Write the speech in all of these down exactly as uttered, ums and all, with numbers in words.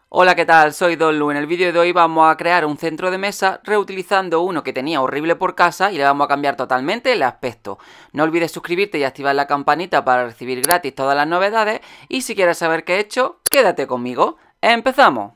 Hola, ¿qué tal? Soy Don Lu. En el vídeo de hoy vamos a crear un centro de mesa reutilizando uno que tenía horrible por casa y le vamos a cambiar totalmente el aspecto. No olvides suscribirte y activar la campanita para recibir gratis todas las novedades y si quieres saber qué he hecho, quédate conmigo. ¡Empezamos!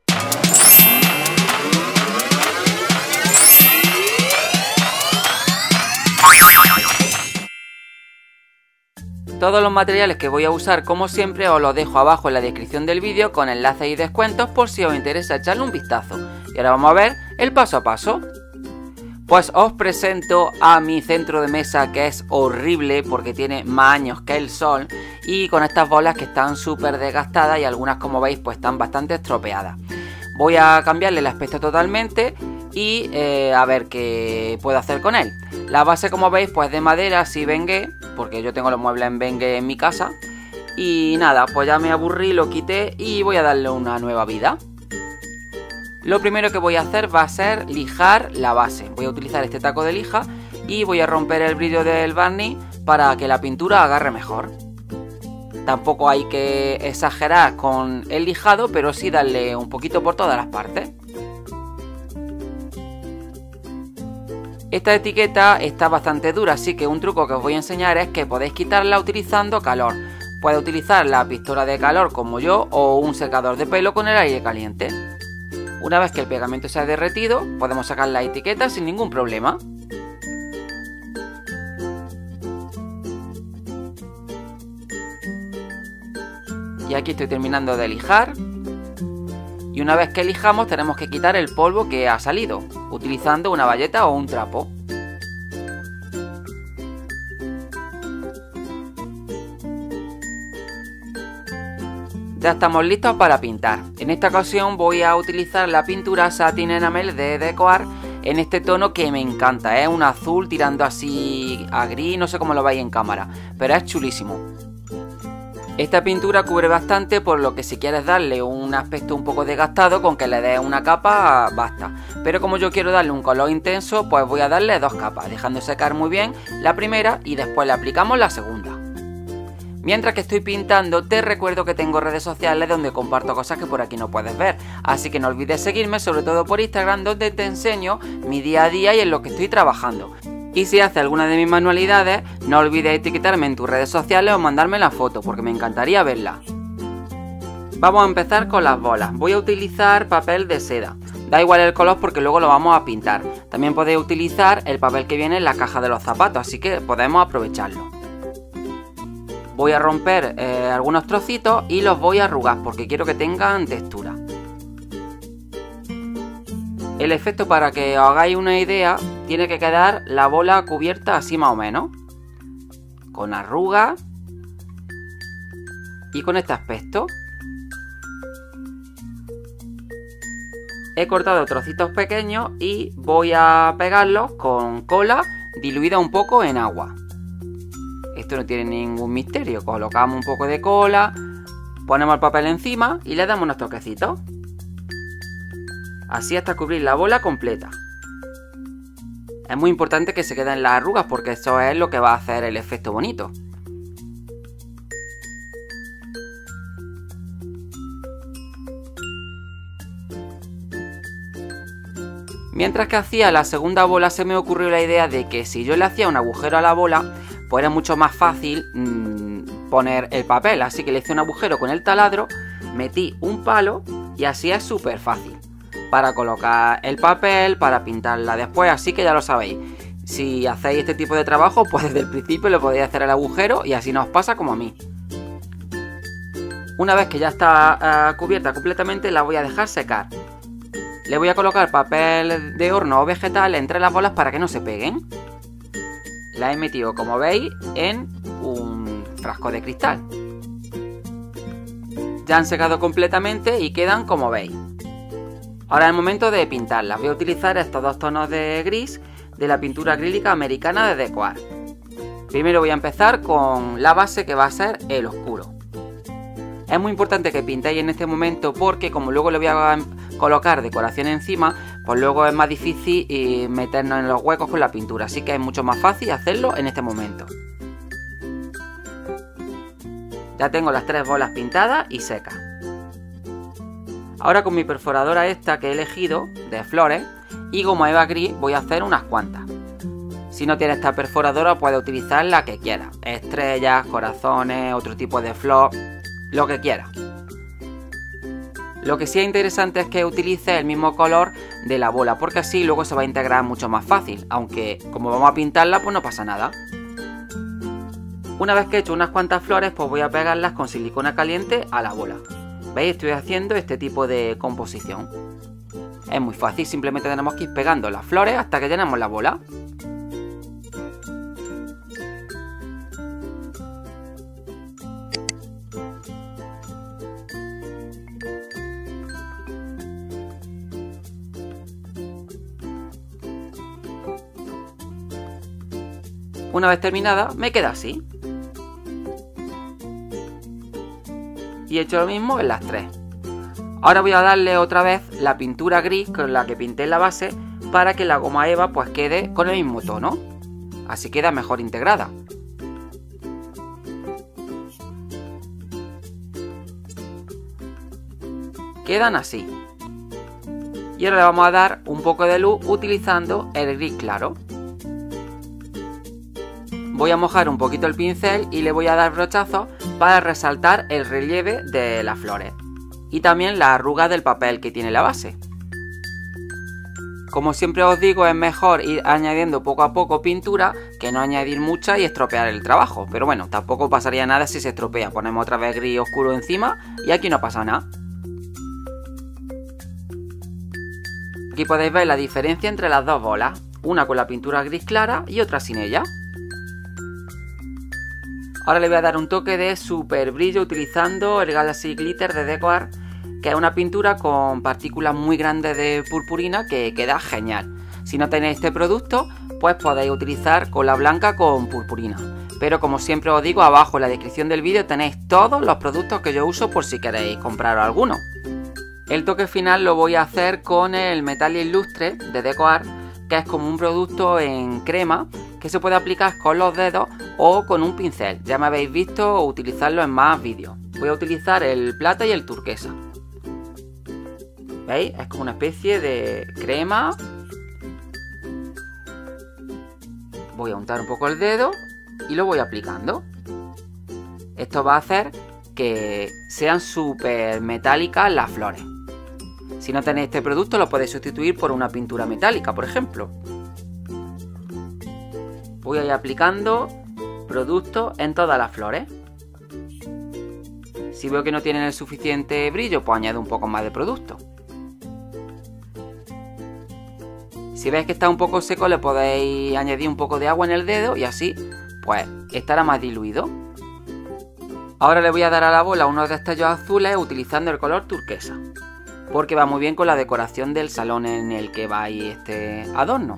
Todos los materiales que voy a usar, como siempre, os los dejo abajo en la descripción del vídeo con enlaces y descuentos por si os interesa echarle un vistazo. Y ahora vamos a ver el paso a paso. Pues os presento a mi centro de mesa, que es horrible porque tiene más años que el sol, y con estas bolas que están súper desgastadas y algunas, como veis, pues están bastante estropeadas. Voy a cambiarle el aspecto totalmente y eh, a ver qué puedo hacer con él. La base, como veis, pues de madera, así bengué, porque yo tengo los muebles en bengué en mi casa. Y nada, pues ya me aburrí, lo quité y voy a darle una nueva vida. Lo primero que voy a hacer va a ser lijar la base. Voy a utilizar este taco de lija y voy a romper el brillo del barniz para que la pintura agarre mejor. Tampoco hay que exagerar con el lijado, pero sí darle un poquito por todas las partes. Esta etiqueta está bastante dura, así que un truco que os voy a enseñar es que podéis quitarla utilizando calor. Puedes utilizar la pistola de calor como yo o un secador de pelo con el aire caliente. Una vez que el pegamento se ha derretido, podemos sacar la etiqueta sin ningún problema. Y aquí estoy terminando de lijar. Y una vez que lijamos tenemos que quitar el polvo que ha salido, utilizando una bayeta o un trapo. Ya estamos listos para pintar. En esta ocasión voy a utilizar la pintura Satin Enamel de Decoart en este tono que me encanta. Es un azul tirando así a gris, no sé cómo lo veis en cámara, pero es chulísimo. Esta pintura cubre bastante, por lo que si quieres darle un aspecto un poco desgastado, con que le des una capa basta. Pero como yo quiero darle un color intenso, pues voy a darle dos capas, dejando secar muy bien la primera y después le aplicamos la segunda. Mientras que estoy pintando, te recuerdo que tengo redes sociales donde comparto cosas que por aquí no puedes ver. Así que no olvides seguirme, sobre todo por Instagram, donde te enseño mi día a día y en lo que estoy trabajando. Y si haces alguna de mis manualidades, no olvides etiquetarme en tus redes sociales o mandarme la foto, porque me encantaría verla. Vamos a empezar con las bolas. Voy a utilizar papel de seda. Da igual el color porque luego lo vamos a pintar. También podéis utilizar el papel que viene en la caja de los zapatos, así que podemos aprovecharlo. Voy a romper eh, algunos trocitos y los voy a arrugar porque quiero que tengan textura. El efecto, para que os hagáis una idea, tiene que quedar la bola cubierta así más o menos, con arrugas y con este aspecto. He cortado trocitos pequeños y voy a pegarlos con cola diluida un poco en agua. Esto no tiene ningún misterio. Colocamos un poco de cola, ponemos el papel encima y le damos unos toquecitos. Así hasta cubrir la bola completa. Es muy importante que se queden las arrugas porque eso es lo que va a hacer el efecto bonito. Mientras que hacía la segunda bola, se me ocurrió la idea de que si yo le hacía un agujero a la bola, pues era mucho más fácil mmm, poner el papel. Así que le hice un agujero con el taladro, metí un palo y así es súper fácil para colocar el papel, para pintarla después. Así que ya lo sabéis, si hacéis este tipo de trabajo, pues desde el principio le podéis hacer el agujero y así no os pasa como a mí. Una vez que ya está uh, cubierta completamente, la voy a dejar secar. Le voy a colocar papel de horno o vegetal entre las bolas para que no se peguen. La he metido, como veis, en un frasco de cristal. Ya han secado completamente y quedan como veis. Ahora es el momento de pintarlas. Voy a utilizar estos dos tonos de gris de la pintura acrílica americana de Decoart. Primero voy a empezar con la base, que va a ser el oscuro. Es muy importante que pintéis en este momento porque como luego le voy a colocar decoración encima, pues luego es más difícil meternos en los huecos con la pintura. Así que es mucho más fácil hacerlo en este momento. Ya tengo las tres bolas pintadas y secas. Ahora con mi perforadora esta que he elegido, de flores, y goma eva gris voy a hacer unas cuantas. Si no tienes esta perforadora puedes utilizar la que quieras, estrellas, corazones, otro tipo de flor, lo que quieras. Lo que sí es interesante es que utilices el mismo color de la bola, porque así luego se va a integrar mucho más fácil, aunque como vamos a pintarla pues no pasa nada. Una vez que he hecho unas cuantas flores pues voy a pegarlas con silicona caliente a la bola. ¿Veis? Estoy haciendo este tipo de composición. Es muy fácil, simplemente tenemos que ir pegando las flores hasta que llenemos la bola. Una vez terminada, me queda así. Y he hecho lo mismo en las tres. Ahora voy a darle otra vez la pintura gris con la que pinté en la base para que la goma eva pues quede con el mismo tono. Así queda mejor integrada. Quedan así. Y ahora le vamos a dar un poco de luz utilizando el gris claro. Voy a mojar un poquito el pincel y le voy a dar brochazos para resaltar el relieve de las flores y también la arruga del papel que tiene la base. Como siempre os digo, es mejor ir añadiendo poco a poco pintura que no añadir mucha y estropear el trabajo, pero bueno, tampoco pasaría nada si se estropea. Ponemos otra vez gris oscuro encima y aquí no pasa nada. Aquí podéis ver la diferencia entre las dos bolas, una con la pintura gris clara y otra sin ella. Ahora le voy a dar un toque de super brillo utilizando el Galaxy Glitter de DecoArt, que es una pintura con partículas muy grandes de purpurina que queda genial. Si no tenéis este producto, pues podéis utilizar cola blanca con purpurina. Pero como siempre os digo, abajo en la descripción del vídeo tenéis todos los productos que yo uso por si queréis comprar alguno. El toque final lo voy a hacer con el Metallic Lustre de DecoArt, que es como un producto en crema que se puede aplicar con los dedos o con un pincel. Ya me habéis visto utilizarlo en más vídeos. Voy a utilizar el plata y el turquesa. ¿Veis? Es como una especie de crema. Voy a untar un poco el dedo y lo voy aplicando. Esto va a hacer que sean súper metálicas las flores. Si no tenéis este producto lo podéis sustituir por una pintura metálica, por ejemplo. Voy a ir aplicando producto en todas las flores. Si veo que no tienen el suficiente brillo, pues añado un poco más de producto. Si veis que está un poco seco, le podéis añadir un poco de agua en el dedo y así, pues, estará más diluido. Ahora le voy a dar a la bola unos destellos azules utilizando el color turquesa, porque va muy bien con la decoración del salón en el que va ahí este adorno.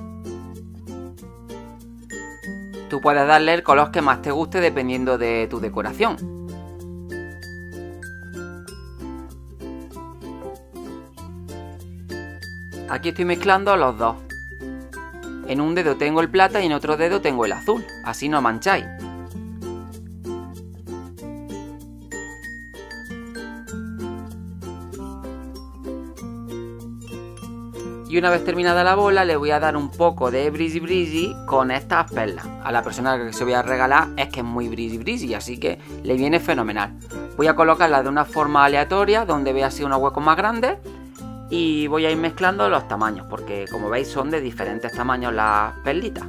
Tú puedes darle el color que más te guste dependiendo de tu decoración. Aquí estoy mezclando los dos. En un dedo tengo el plata y en otro dedo tengo el azul, así no mancháis. Y una vez terminada la bola le voy a dar un poco de brilli brilli con estas perlas. A la persona que se voy a regalar es que es muy brilli brilli, así que le viene fenomenal. Voy a colocarlas de una forma aleatoria donde vea así unos huecos más grandes y voy a ir mezclando los tamaños porque como veis son de diferentes tamaños las perlitas.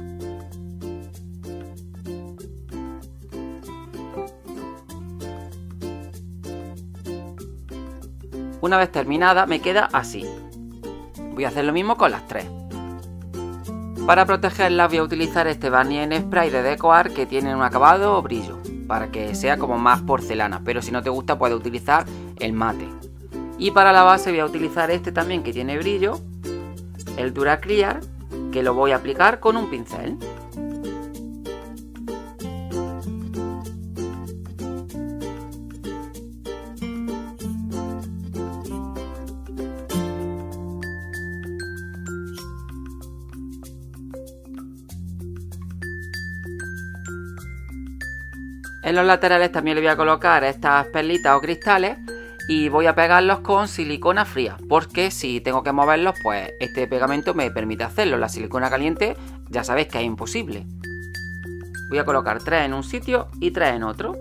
Una vez terminada me queda así. Voy a hacer lo mismo con las tres. Para protegerlas voy a utilizar este barniz en spray de DecoArt que tiene un acabado o brillo, para que sea como más porcelana, pero si no te gusta puedes utilizar el mate. Y para la base voy a utilizar este también que tiene brillo, el Duraclear, que lo voy a aplicar con un pincel. En los laterales también le voy a colocar estas perlitas o cristales y voy a pegarlos con silicona fría, porque si tengo que moverlos, pues este pegamento me permite hacerlo. La silicona caliente ya sabéis que es imposible. Voy a colocar tres en un sitio y tres en otro.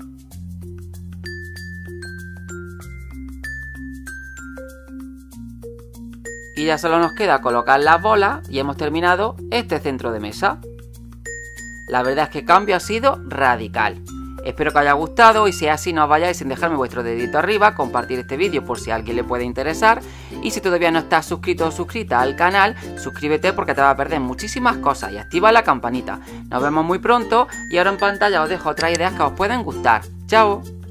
Y ya solo nos queda colocar las bolas y hemos terminado este centro de mesa. La verdad es que el cambio ha sido radical. Espero que os haya gustado y si es así no os vayáis sin dejarme vuestro dedito arriba, compartir este vídeo por si a alguien le puede interesar y si todavía no estás suscrito o suscrita al canal, suscríbete porque te vas a perder muchísimas cosas y activa la campanita. Nos vemos muy pronto y ahora en pantalla os dejo otras ideas que os pueden gustar. ¡Chao!